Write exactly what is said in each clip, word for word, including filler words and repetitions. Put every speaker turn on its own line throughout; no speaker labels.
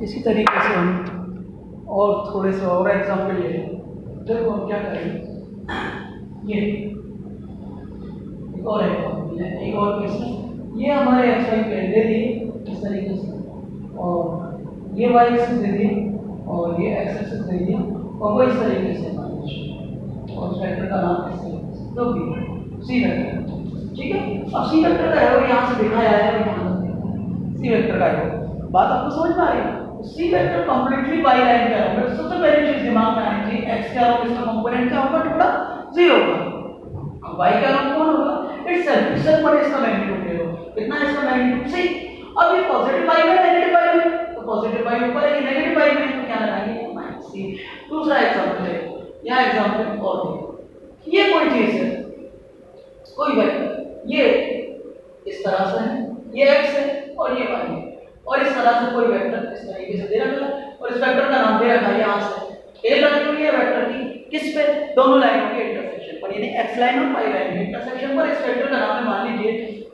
इसी तरीके से हम और थोड़े से और एग्जाम्पल ले लें। देखो हम क्या करेंगे, ये एक और एग्जाम्पल है, एक और केस में ये हमारे एक्स वाई प्लेन दे दिए इस तरीके से, और ये वाई एक्सिस दे दिए और ये एक्स एक्सिस दे दिया, और वो इस तरीके से और उस वेक्टर का नाम इस तरीके से तो भी सी वेक्टर। ठीक है, अब सी वेक्टर का एरो यहाँ से देखा जाए तो यहाँ से सी वेक्टर का एरो, बात आपको समझ में आ रही है? सी वेक्टर कंप्लीटली बाई लाइन का एरो, सबसे पहली चीज दिमाग में आनी चाहिए, एक्स का एरो इसका कंपोनेंट क्या होगा, टुकड़ा जीरो होगा। अब वाई का एरो कौन होगा, इटसेल्फ, इटसेल्फ पर इसका मैग्नीट्यूड ले लो, कितना इसका मैग्नीट्यूड सी। अब ये पॉजिटिव बाई में नेगेटिव बाई में, तो पॉजिटिव बाई ऊपर है, नेगेटिव बाई में, तो क्या लगाएंगे माइनस सी। दूसरा एग्जांपल है, यहां एग्जांपल और देखो, ये कोई चीज है, कोई वेक्टर, ये इस तरह से है, ये एक्स है और ये वाई है, और इस तरह से कोई वेक्टर इस तरीके से दे रखा है, और इस वेक्टर का नाम दे रखा है यहां से ए लगी हुई है वेक्टर की, किस पे, दोनों लाइनों के इंटरसेक्शन पर, यानी एक्स लाइन और वाई लाइन के इंटरसेक्शन पर इस वेक्टर का नाम है मान लीजिए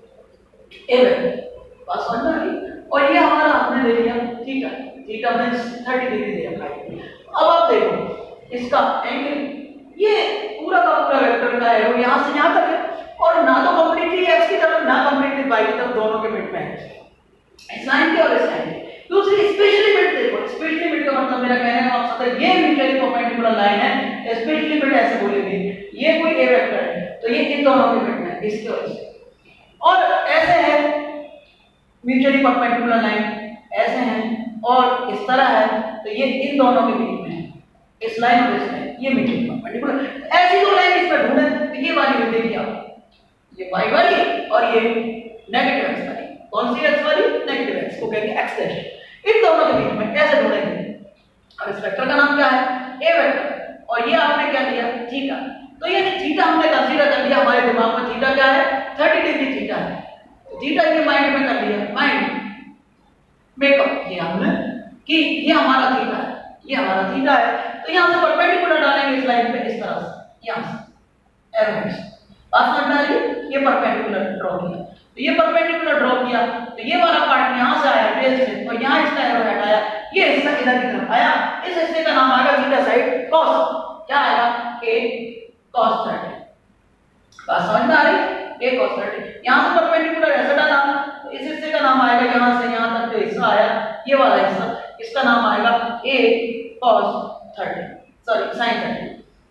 ए वेक्टर। बात समझ में आ रही? और ये हमारा आपने ले लिया थीटा, थीटा में थर्टी डिग्री दे रखा है। अब आप देखो इसका एंगल, ये पूरा का पूरा वेक्टर का एरो यहां से यहां तक है, और ना तो कंप्लीटली एक्स की तरफ ना कंप्लीटली वाई की तरफ, दोनों के मिड में है, इस लाइन के और इस लाइन के। दूसरी स्पेशली मिड देखो, स्पेशली मिड का मतलब मेरा कहने का मकसद है ये म्यूचुअली परपेंडिकुलर लाइन है, स्पेशली मिड ऐसे बोलेंगे, ये कोई ए वेक्टर है तो ये इन दोनों के मिड में है, इसके वजह से। और ऐसे है म्यूचुअली परपेंडिकुलर लाइन, ऐसे हैं और इस तरह है तो ये इन दोनों के बीच में है, इस लाइन और इस लाइन, ये म्यूचुअली परपेंडिकुलर। ऐसी दो लाइन इस पर ढूंढे तो ये वाली भी देखिए आप, ये वाई वाली और ये नेगेटिव एक्स वाली, कौन सी एक्स वाली, नेगेटिव एक्स को कहेंगे एक्स डैश। इन दोनों के बीच में कैसे ढूंढेंगे, अब इस वेक्टर का नाम क्या है, ए वेक्टर, और ये आपने क्या लिया थीटा, तो ये थीटा हमने कंसीडर कर लिया, हमारे दिमाग में थीटा क्या है, थर्टी डिग्री थीटा है, तो थीटा ये माइंड में कर लिया, माइंड मेकअप किया हमने कि ये हमारा थीटा है, ये हमारा थीटा है, तो यहां से परपेंडिकुलर डालेंगे इस लाइन पे इस तरह से, यहां से एरो है, बात समझ में आ रही है? ये परपेंडिकुलर ड्रॉ किया, तो ये परपेंडिकुलर ड्रॉ किया तो ये वाला पार्ट यहां से आया बेस से, और यहां इसका एरो हटाया, ये हिस्सा इधर की तरफ आया, इस हिस्से का नाम आएगा थीटा साइड cos, क्या आएगा a cos थर्टी। बात समझ में आ रही है? a cos थर्टी, यहां से परपेंडिकुलर ऐसा डाला तो इस हिस्से का नाम आएगा यहां से यहां तक जो हिस्सा आया ये वाला हिस्सा, इसका नाम आएगा a cos thirty, sorry sin thirty.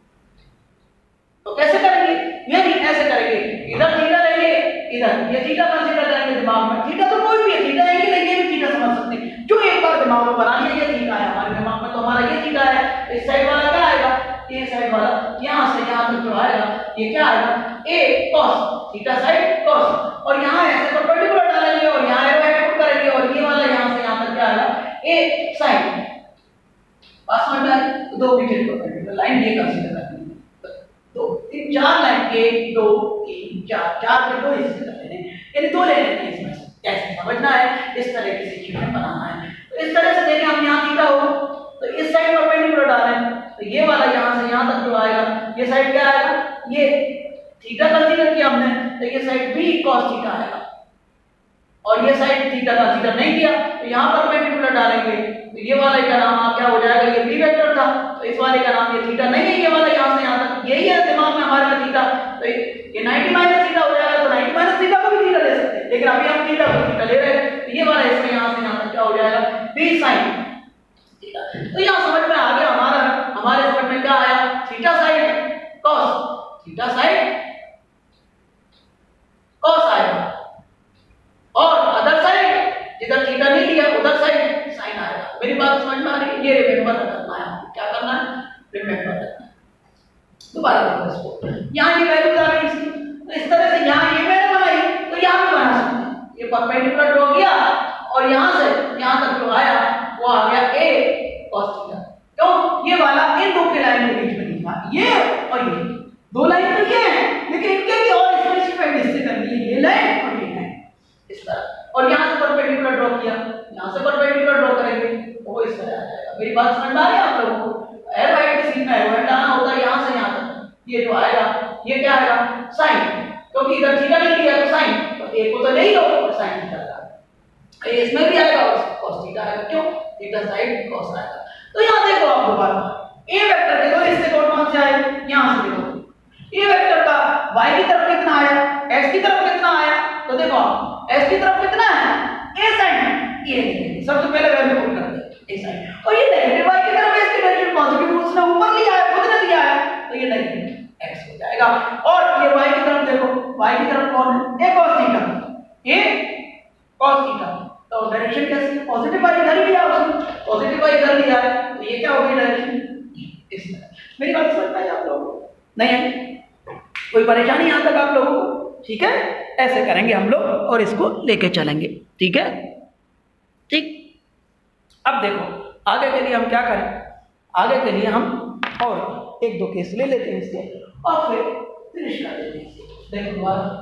तो कैसे करेंगे, यानी ऐसे करेंगे, इधर थीटा लेंगे, इधर ये थीटा कंसीडर करेंगे दिमाग में, थीटा तो कोई भी है, थीटा है कि नहीं ये भी थीटा समझ सकते हैं, जो एक बार दिमाग में बना लिया ये थीटा है हमारे दिमाग में, तो हमारा ये थीटा है, इस साइड वाला क्या आएगा, ये साइड वाला यहां से यहां तक जो आएगा ये क्या आएगा a cos theta side cos, और यहां ऐसे परपेंडिकुलर डालेंगे और यहां एरो पुट करेंगे, और ये वाला यहां से यहां तक क्या आएगा a sin। बात समझ में आ रही? दो म्यूचुअली परपेंडिकुलर लाइन ये कंसीडर करनी है, तो तीन चार लाइन, एक दो तीन चार, चार के दो हिस्से कर लेने, यानी दो ले लेने हैं इसमें से, कैसे समझना है, इस तरह की सिचुएशन बनाना है। तो इस तरह से देखें हम यहाँ थीटा हो तो इस साइड परपेंडिकुलर डालें तो ये वाला यहां से यहां तक जो आएगा ये साइड क्या आएगा, ये थीटा कंसीडर किया हमने तो ये साइड भी cos थीटा आएगा, और ये साइड थीटा कंसीडर नहीं किया तो यहां परपेंडिकुलर डालेंगे तो ये वाले का नाम क्या हो जाएगा, ये b वेक्टर था तो इस वाले का नाम ये थीटा नहीं है, ये वाला यहां से यहां तक यही है दिमाग में हमारे में थीटा, तो ये नाइंटी माइनस थीटा हो जाएगा, तो नाइंटी माइनस थीटा को भी थीटा ले सकते हैं, लेकिन अभी हम थीटा को थीटा ले रहे हैं, तो ये वाला इसमें यहां से यहां तक क्या हो जाएगा b sin थीटा। तो यहां समझ में आ गया हमारा, हमारे समझ में क्या आया, theta side cos, theta side cos आएगा, और अदर साइड जिधर थीटा नहीं लिया उधर साइड sin आएगा। मेरी बात समझ में आ रही है? ये रिमेंबर करना है, क्या करना है, रिमेंबर करना है। दोबारा देखो इसको, यहां ये वैल्यू आ गई इसकी, तो इस तरह से यहां ये मैंने बनाई तो यहां भी बना सकते हैं, ये परपेंडिकुलर ड्रॉ किया और यहां से यहां तक जो आया वो आ गया a cos थीटा, क्यों, ये वाला इन दो के लाइन के बीच में नहीं था, ये और ये दो लाइन तो ये है, लेकिन इनके भी और स्पेसिफाइड हिस्से कर दिए, ये लाइन और ये लाइन इस तरह, और यहां से परपेंडिकुलर ड्रॉ किया, यहां से परपेंडिकुलर ड्रॉ करेंगे तो वो इस तरह आ जाएगा। मेरी बात समझ में आ रही है आप लोगों को? एरो हेड के सीन में एरो हेड आना होता है यहां से यहां तक, ये जो आएगा ये क्या आएगा sin, क्योंकि इधर थीटा नहीं लिया तो sin, तो a को तो नहीं लो तो sin थीटा आएगा, इसमें भी आएगा और cos थीटा आएगा, क्यों थीटा साइड कॉस आएगा। तो यहाँ देखो आप दोबारा ए वेक्टर देखो, इससे कोण कौन से आए, यहाँ से देखो ए वेक्टर का y की तरफ कितना आया, x की तरफ कितना आया, तो देखो x की तरफ कितना है a sin, ये सबसे पहले वैल्यू पुट कर दे a sin, और ये नेगेटिव y की तरफ इसकी डायरेक्शन पॉजिटिव उसने ऊपर लिया है, खुद ने दिया है, तो ये नेगेटिव x हो जाएगा। और ये y की तरफ देखो, y की तरफ कौन है, a cos theta, a cos theta, तो डायरेक्शन कैसी है, पॉजिटिव y इधर लिया उसने, पॉजिटिव y इधर लिया है, तो ये क्या होगी डायरेक्शन इस तरह। मेरी बात समझ में आई आप लोगों को, नहीं है कोई परेशानी यहां तक आप लोगों को, ठीक है, ऐसे करेंगे हम लोग और इसको लेके चलेंगे, ठीक है, ठीक। अब देखो आगे के लिए हम क्या करें, आगे के लिए हम और एक दो केस ले लेते हैं इसके और फिर फिनिश कर देते हैं। देखो दोबारा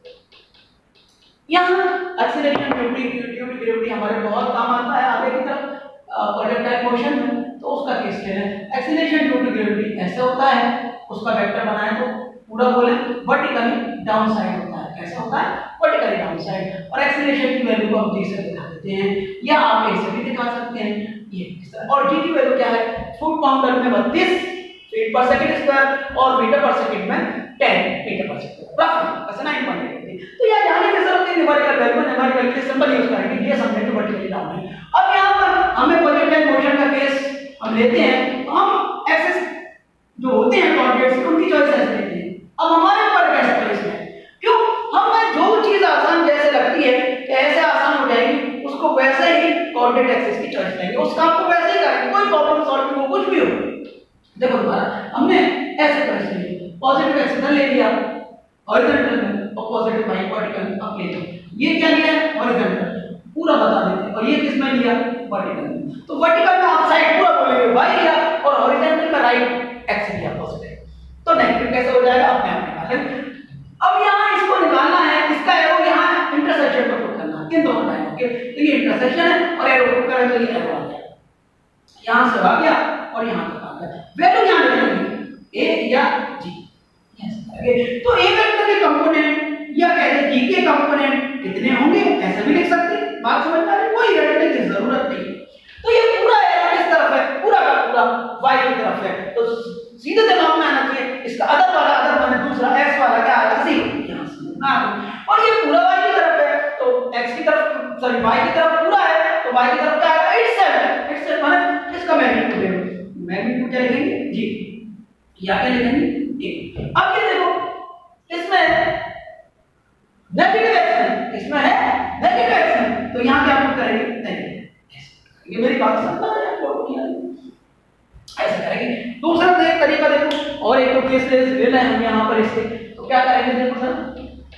यहाँ एक्सीलरेशन ड्यूटी ड्यूटी ग्रेविटी हमारे बहुत काम आता है आगे की तरफ प्रोजेक्टाइल मोशन में, तो उसका केस ले लें। एक्सीलरेशन ड्यू टू ग्रेविटी ऐसे होता है, उसका वेक्टर बनाए तो पूरा बोले वर्टिकली डाउन साइड होता है, कैसे होता है वर्टिकली डाउन साइड, और एक्सीलरेशन की वैल्यू को हम जी से दिखा देते हैं या आप ऐसे भी दिखा सकते हैं ये इस तरह। और जी की वैल्यू क्या है, फुट पाउंडर में बत्तीस फीट पर सेकंड स्क्वायर और मीटर पर सेकंड में दस मीटर पर सेकंड रफली ऐसे नौ पॉइंट एट। तो यह जानने की जरूरत नहीं, न्यूमेरिकल वैल्यू न्यूमेरिकल के सिंबल यूज करेंगे, ये समझे तो वर्टिकली डाउन है। अब यहां पर हमें प्रोजेक्टाइल मोशन का केस हम लेते हैं, तो हम एक्सेस जो होते हैं कोऑर्डिनेट्स उनकी चॉइस ऐसे लेते हैं। अब हमारे ऊपर कैसे चॉइस है, क्यों हमें जो चीज आसान जैसे लगती है ऐसे आसान हो जाएगी, उसको वैसे ही कोऑर्डिनेट एक्सेस की चॉइस लेंगे, उस काम को वैसे ही करेंगे, कोई प्रॉब्लम सॉल्व हो कुछ भी हो। देखो दोबारा हमने ऐसे चॉइस ली, पॉजिटिव एक्सेस ले लिया हॉरिजॉन्टल में और पॉजिटिव बाई वर्टिकल अब ले लिया, ये क्या लिया है हॉरिजॉन्टल पूरा बता देते हैं, और ये किस में लिया वर्टिकल में, तो वर्टिकल में आप साइड पूरा बोलेंगे वाई लिया और हॉरिजॉन्टल में राइट एक्स लिया पॉजिटिव, तो नेगेटिव कैसे हो जाएगा अपने आप निकालें। अब यहाँ इसको निकालना है, इसका एरो यहाँ इंटरसेक्शन पर पुट करना है इन दोनों लाइनों के, तो ये इंटरसेक्शन है और एरो पुट करें तो ये एरो आ गया, यहाँ से आ गया और यहाँ तक आ गया, वैल्यू यहाँ लिखेंगे ए या जी, तो ए वेक्टर के कंपोनेंट या कह दे जी के कंपोनेंट कितने होंगे ऐसे भी लिख सकते हैं, बात समझ में आ रही है, कोई रटने की जरूरत नहीं। तो ये पूरा एरो किस तरफ है, पूरा का पूरा y की तरफ है, तो सीधे दिमाग में आना चाहिए इसका अदर वाला अदर माने दूसरा x वाला क्या आएगा सी, यहां से ना, और ये पूरा y की तरफ है तो x की तरफ सॉरी y की तरफ पूरा है तो y की तरफ क्या आएगा इटसेल्फ, इटसेल्फ माने इसका मैग्नीट्यूड है, मैग्नीट्यूड क्या लिखेंगे जी या क्या लिखेंगे ए। अब ये देखो इसमें नेगेटिव एक्स है, इसमें है नेगेटिव एक्स है, तो यहां क्या पुट करेंगे नेगेटिव, ये मेरी बात समझ आ रही है आपको, ऐसे करेंगे। दूसरा देख तरीका देखो, और एक तो केस ले लेना है हम यहां पर इसके, तो क्या करेंगे देखो सर,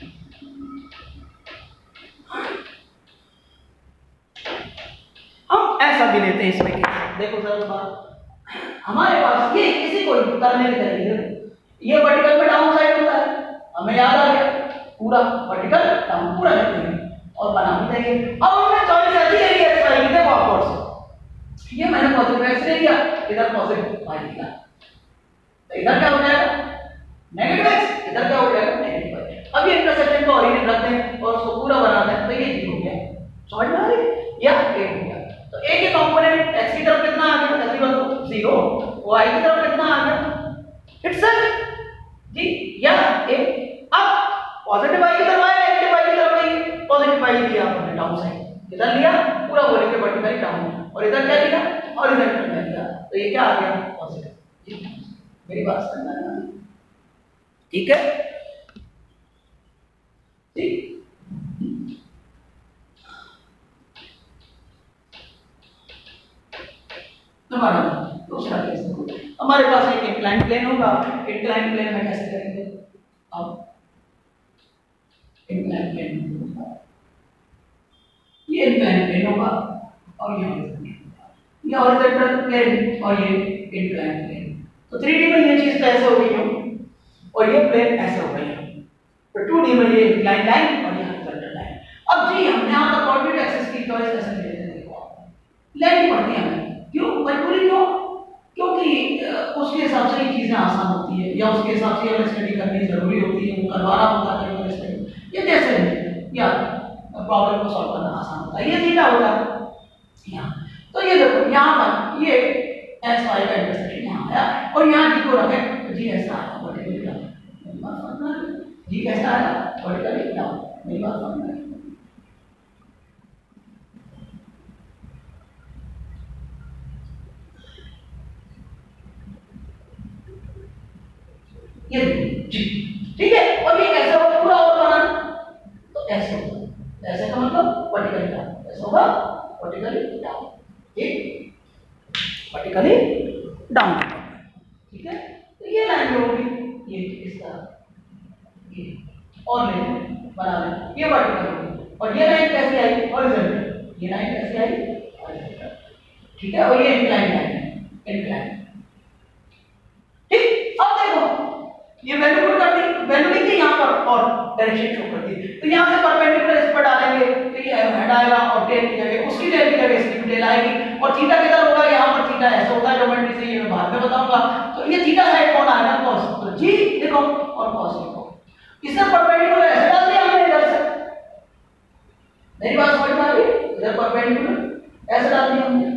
हम ऐसा भी लेते हैं इसमें केस, देखो सर बात हमारे पास ये किसी को करने की तरीके, ये वर्टिकल में डाउन साइड होता है, हमें याद आ गया पूरा वर्टिकल डाउन पूरा लिखते हैं और बना भी देंगे। अब हमने चॉइस ऐसी ले ली एक्स वाई की, देखो ऑफकोर्स ये मैंने पॉजिटिव एक्स ले लिया, इधर पॉजिटिव वाई लिया, तो इधर क्या हो जाएगा नेगेटिव एक्स, इधर क्या हो जाएगा नेगेटिव वाई। अब ये इंटरसेक्शन को ओरिजिन रखते हैं और उसको पूरा बनाते हैं, तो ये जी हो गया, समझ में आ रही है, या ए हो गया, तो ए के कंपोनेंट एक्स की तरफ कितना आ गया तकरीबन जीरो, वाई की तरफ कितना आ गया इटसेल्फ जी या ए। अब पॉजिटिव वाई की तरफ आया, नेगेटिव वाई की तरफ नहीं, पॉजिटिव वाई लिया आपने डाउन साइड, इधर लिया पूरा बोले के वर्टिकली डाउन, और इधर क्या लिया हॉरिजॉन्टल में लिया, तो ये क्या आ गया पॉजिटिव जी। मेरी बात समझ में आ रही है, ठीक है ठीक। हमारा दूसरा केस हमारे पास एक इंक्लाइन प्लेन होगा, इंक्लाइन प्लेन में कैसे करेंगे, अब इंक्लाइन प्लेन ये इंक्लाइन प्लेन होगा और ये ये हॉरिजॉन्टल प्लेन और ये इंक्लाइन प्लेन, तो थ्री डी में ये चीज कैसे हो गई हो और ये प्लेन ऐसे हो गई है, तो टू डी में ये इंक्लाइन लाइन और ये हॉरिजॉन्टल लाइन। अब जी हमने यहां पर कोऑर्डिनेट एक्सिस की चॉइस कैसे ले लेते हैं, देखो लेनी पड़ती है हमें, क्यों मजबूरी क्यों, क्योंकि उसके हिसाब से ये चीजें आसान होती है या उसके हिसाब से हमें स्टडी करनी जरूरी होती है, वो करवाना होता है हमें स्टडी, ये जैसे नहीं या प्रॉब्लम को सॉल्व करना आसान होता है, ये थीटा होता है यहाँ, तो ये देखो यहाँ पर ये एस वाई का इंटरसेक्शन यहाँ आया और यहाँ डी को रखे तो जी ऐसा आया वर्टिकली डाउन। मेरी बात समझ में आ रही है? जी कैसा आया वर्टिकली डाउन। मेरी बात समझ में आ रही है? ये जी ठीक है। और ये कैसे होगा पूरा और बनाना तो ऐसे होगा। ऐसे का मतलब वर्टिकली डाउन। ऐसा होगा वर्टिकली डाउन। ठीक वर्टिकली डाउन। ठीक है तो ये लाइन होगी ये इस तरह ये और लाइन बना लें ये वर्टिकल होगी। और ये लाइन कैसे आई हॉरिजॉन्टल। ये लाइन कैसे आई हॉरिजॉन्टल। ठीक है और ये इंक्लाइन लाइन है इंक्लाइन। ठीक अब देखो ये वैल्यू पुट कर दी वैल्यू लिख दी यहाँ पर और डायरेक्शन शो कर दी। तो यहाँ से परपेंडिकुलर इस पर डालेंगे तो ये हेड आएगा और टेल की जगह उसकी टेल की जगह इसकी टेल आएगी। और थीटा किधर होगा यहाँ पर थीटा ऐसा होता है ज्योमेट्री से ये मैं बाद में बताऊंगा। तो ये थीटा साइड कौन आएगा cos। तो जी देखो और cos लिखो। इससे परपेंडिकुलर ऐसे डाल दिया हमने इधर से। मेरी बात समझ में आ रही है? इधर परपेंडिकुलर ऐसे डाल दिया हमने।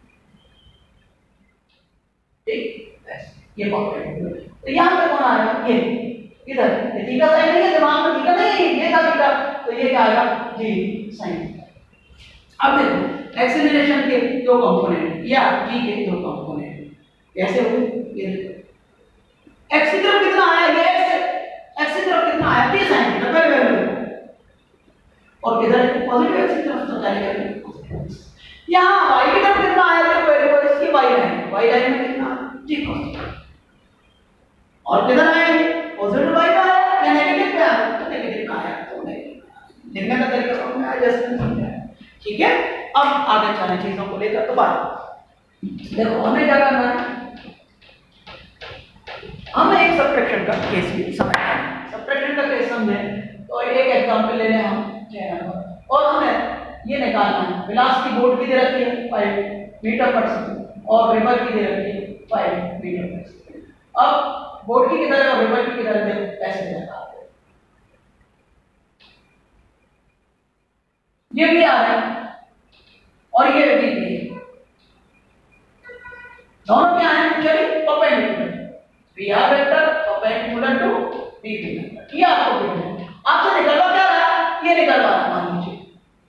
ठीक ये परपेंडिकुलर तो यहाँ पे कौन आएगा ये इधर ये थीटा साइन नहीं है दिमाग में थीटा नहीं है ये था थीटा तो ये क्या आएगा जी साइन। अब देखो एक्सेलरेशन के दो कंपोनेंट या जी के दो कंपोनेंट कैसे हुए ये देखो एक्स की तरफ कितना आया ये एक्स एक्स की तरफ कितना आया t sin थीटा पहले वैल्यू और किधर पॉजिटिव एक्स की तरफ तो जाएगा यहाँ y की तरफ कितना आया तो वैल्यू इसकी y लाइन y लाइन में कितना g cos थीटा और किधर आएंगे पॉजिटिव y का आया या नेगेटिव पे आया तो नेगेटिव का आया तो नेगेटिव लिखने का तरीका समझ में आया जैसे समझ आया। ठीक है अब आगे चलने चीजों को लेकर तो बात देखो हमें क्या करना है हम एक सबट्रैक्शन का केस भी समझते हैं। सबट्रैक्शन का केस समझे तो एक एग्जांपल ले लें हम और हमें ये निकालना है वेलोसिटी बोर्ड की दे रखी है फाइव मीटर पर सेकंड और रिवर की दे रखी है फाइव मीटर पर सेकंड। अब बोर्ड की किधर है और रिवर की किधर है कैसे निकालते हैं। ये भी आ रहा है और ये भी है दोनों क्या है चलिए perpendicular V R vector perpendicular to V B vector. ये आपको देखना है आपसे निकलवा क्या रहा है ये निकलवा रहा है मान लीजिए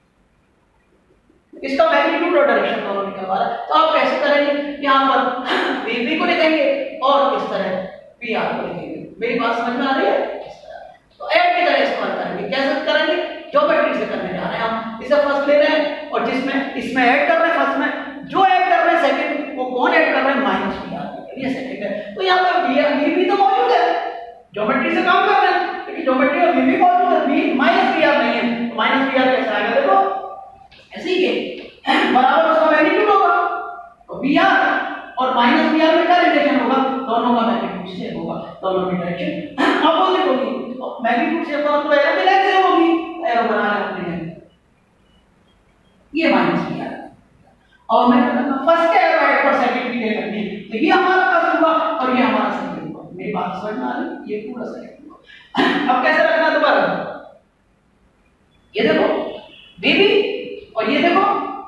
इसका मैग्नीट्यूड और डायरेक्शन दोनों निकलवा रहा है। तो आप कैसे करेंगे यहाँ पर वी बी को लिखेंगे और इस तरह पी आर को लिखेंगे। मेरी बात समझ में आ रही है? तो ऐड की तरह इस्तेमाल करेंगे कैसे करेंगे ज्योमेट्री से करने जा रहे हैं हम इसे फर्स्ट ले रहे हैं और जिसमें इसमें ऐड कर रहे हैं फर्स्ट में जो ऐड कर रहे हैं सेकंड वो कौन ऐड कर रहे हैं माइनस पी आर ये सेकंड है। तो यहाँ पर वी भी तो मौजूद है ज्योमेट्री से काम कर रहे हैं लेकिन ज्योमेट्री में वी भी मौजूद है वी माइनस पी आर नहीं है तो माइनस पी आर कैसे आएगा देखो ऐसे ही के बराबर उसका मैग्नीट्यूड होगा तो पी आर और माइनस पी आर में क्या रिलेशन होगा दोनों का मैग्नीट्यूड सेम होगा दोनों की डायरेक्शन अपोजिट होगी तो मैग्नीट्यूड सेम होगा तो एरो भी लाइन सेम होगी एरो बनाना अपने ये माइनस पी आर और मैं फर्स्ट एरो ऐड पर सेकंड की ले रखनी है तो ये हमारा फर्स्ट हुआ और ये हमारा सेकंड हुआ। मेरी बात समझ में आ रही ये पूरा सेकंड हुआ। अब कैसे रखना दोबारा ये देखो बीबी और ये देखो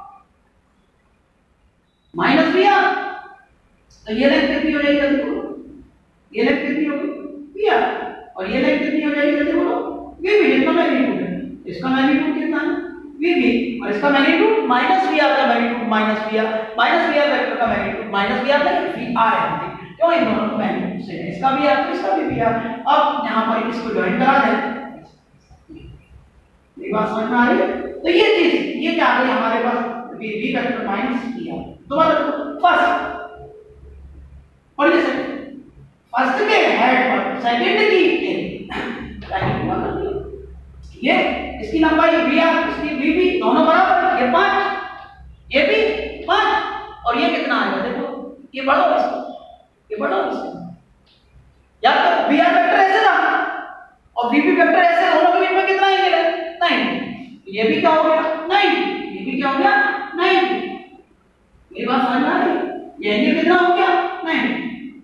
माइनस पी आर तो ये लेंथ कितनी हो जाएगी जल्दी बोलो ये लेंथ कितनी होगी पी आर और ये लेंथ कितनी हो जाएगी जल्दी बोलो वीबी इसका मैग्नीट्यूड है इसका मैग्नीट्यूड कितना है वीबी और इसका मैग्नीट्यूड माइनस वी आर का magnitude minus V R minus V R vector का मैग्नीट्यूड माइनस वी आर नहीं वी आर है क्यों इन दोनों का मैग्नीट्यूड सेम है इसका भी आर तो इसका भी वी आर। अब यहां पर इसको ज्वाइन करा दें ये बात समझ में आ रही है। तो ये चीज ये क्या आ गई हमारे पास V V vector minus V R दोबारा फर्स्ट और ये सेकंड फर्स्ट के हेड पर सेकंड की टेल लाइन हुआ करती है ये इसकी लंबाई वी आर इसकी वी बी दोनों बराबर ये पाँच ये भी पाँच और ये कितना आएगा देखो ये बढ़ो इसको ये बढ़ो इसको या तो वी आर वेक्टर ऐसे था और वी बी वेक्टर ऐसे दोनों के बीच में कितना आएगा नाइन ये भी क्या हो गया नाइन ये भी क्या हो गया नाइन। मेरी बात समझ में आ रही ये एंगल कितना हो गया नाइन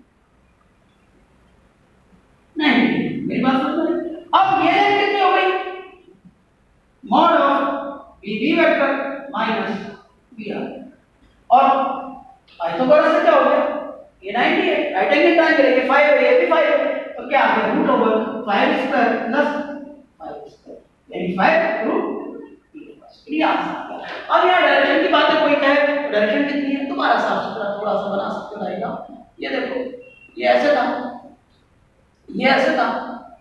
नाइन। मेरी बात समझ में अब ये लेंथ कितनी हो गई mod of V B vector minus V R और आइसोसेलेस से क्या हो गया, ये नाइंटी है, राइट एंगल ट्रायंगल है, ये फाइव है, ये भी फाइव है, तो क्या आ गया root over five square plus five square, यानी फाइव रूट क्लियर। अब यहाँ डायरेक्शन की बात है, कोई कहे डायरेक्शन कितनी है, तुम्हारा साफ सुथरा थोड़ा सा बना सकते हो डायग्राम। ये देखो ये ऐसे था, ये ऐसे था,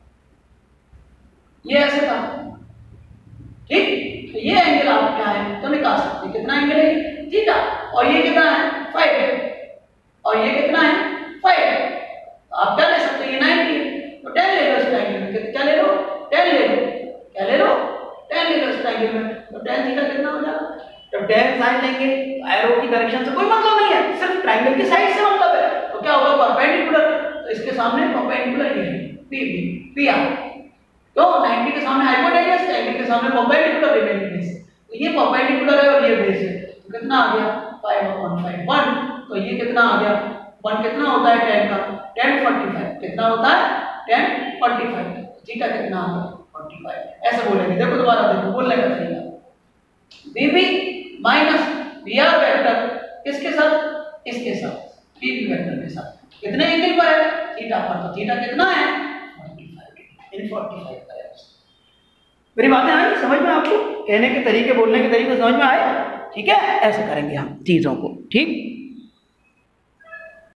ये ऐसे था, ठीक। तो ये एंगल आप क्या है तो निकाल सकते हैं, कितना एंगल है थीटा, और ये कितना है फाइव, और ये कितना है फाइव, तो आप क्या ले सकते हैं ये नाइंटी है, तो टेन ले लो इस एंगल में, क्या ले लो टेन ले लो, क्या ले लो टेन ले लो इस एंगल में, तो टेन थीटा कितना हो जाएगा, तो टेन साइन लेंगे, एरो की डायरेक्शन से कोई मतलब नहीं है, सिर्फ ट्रायंगल की साइड से मतलब है, तो क्या होगा परपेंडिकुलर, तो इसके सामने परपेंडिकुलर ये पी बी पी आर, तो नाइंटी के सामने हाइपोटेन्यूज, एंगल के सामने परपेंडिकुलर रिमेनिंग बेस, तो ये परपेंडिकुलर है और ये बेस है, तो कितना आ गया फाइव अपॉन फाइव वन, तो ये कितना आ गया वन कितना होता है टेन का टेन फोर्टी फाइव, कितना होता है टेन फोर्टी फाइव, थीटा कितना आ गया फोर्टी फाइव, ऐसे बोलेंगे। देखो दोबारा देखो बोलने का तरीका, बीबी माइनस बीआर वेक्टर किसके साथ, इसके साथ बीबी वेक्टर के साथ, कितने एंगल पर है थीटा पर, तो थीटा कितना है forty five in forty five का। मेरी बातें आई समझ में, आपको कहने के तरीके बोलने के तरीके समझ में आए, ठीक है, ऐसे करेंगे हम चीजों को, ठीक।